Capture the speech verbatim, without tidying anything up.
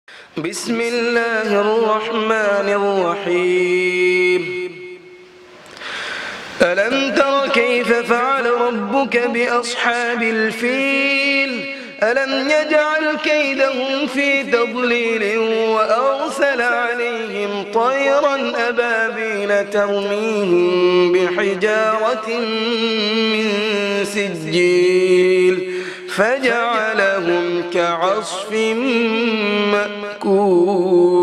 بسم الله الرحمن الرحيم. ألم تر كيف فعل ربك بأصحاب الفيل؟ ألم يجعل كيدهم في تضليل وأرسل عليهم طيرا أبابيل ترميهم بحجارة من سجيل فجعلهم كعصف مأكول.